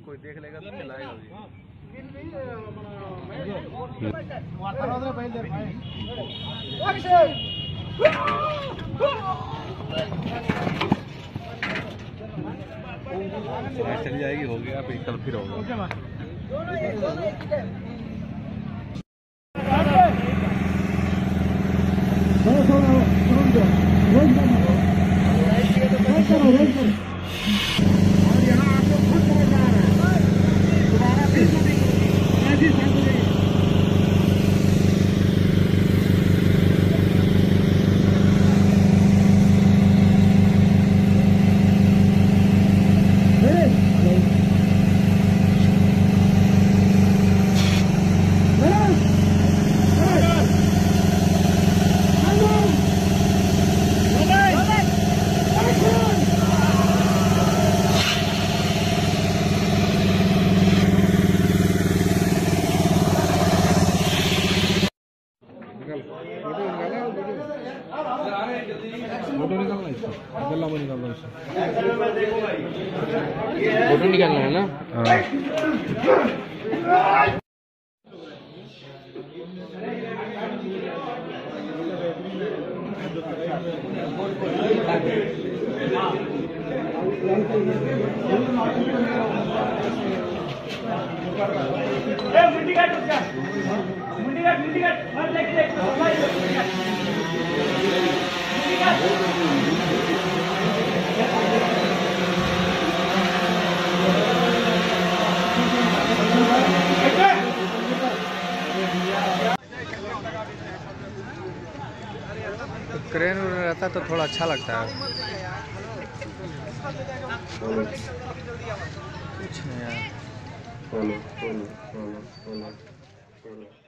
कोई देख लेगा तो चलाएगा भी। चली जाएगी, हो गया फिर कल फिर होगा। फोटो निकालना इसका, गला में निकालना इसका, फोटो निकालना है ना। क्रेन रहता तो थोड़ा अच्छा लगता है। कुछ नहीं यार।